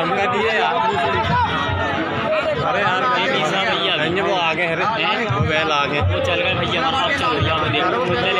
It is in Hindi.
कर दिए यार। अरे यार भैया वो आ गए हैं, बैल आ गए, वो चल गए भैया, हमारा चल भैया,